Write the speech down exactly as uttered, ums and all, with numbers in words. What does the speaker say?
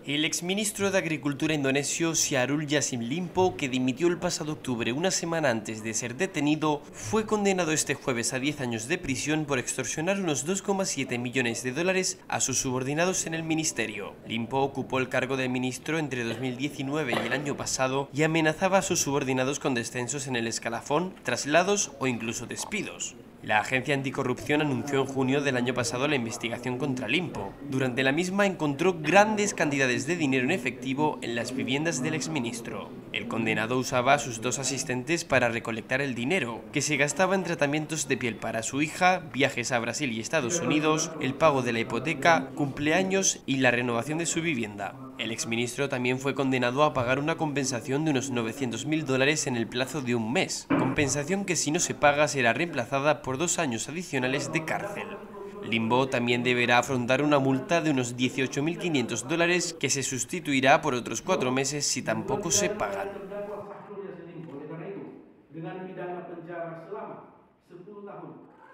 El exministro de Agricultura indonesio Syahrul Yassin Limpo, que dimitió el pasado octubre, una semana antes de ser detenido, fue condenado este jueves a diez años de prisión por extorsionar unos dos coma siete millones de dólares a sus subordinados en el ministerio. Limpo ocupó el cargo de ministro entre dos mil diecinueve y el año pasado y amenazaba a sus subordinados con descensos en el escalafón, traslados o incluso despidos. La agencia anticorrupción anunció en junio del año pasado la investigación contra Limpo. Durante la misma encontró grandes cantidades de dinero en efectivo en las viviendas del exministro. El condenado usaba a sus dos asistentes para recolectar el dinero, que se gastaba en tratamientos de piel para su hija, viajes a Brasil y Estados Unidos, el pago de la hipoteca, cumpleaños y la renovación de su vivienda. El exministro también fue condenado a pagar una compensación de unos novecientos mil dólares en el plazo de un mes, compensación que si no se paga será reemplazada por dos años adicionales de cárcel. Limpo también deberá afrontar una multa de unos dieciocho mil quinientos dólares que se sustituirá por otros cuatro meses si tampoco se pagan. Dengan pidana penjara selama sepuluh tahun.